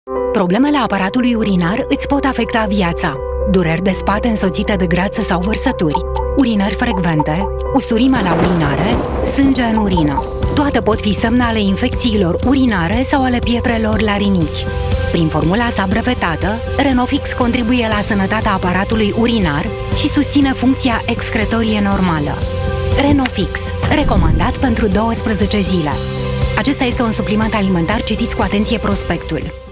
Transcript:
Problemele aparatului urinar îți pot afecta viața. Dureri de spate însoțite de greață sau vărsături, urinări frecvente, usturime la urinare, sânge în urină. Toate pot fi semne ale infecțiilor urinare sau ale pietrelor la rinichi. Prin formula sa brevetată, Renofix contribuie la sănătatea aparatului urinar și susține funcția excretorie normală. Renofix, recomandat pentru 12 zile. Acesta este un supliment alimentar, citiți cu atenție prospectul.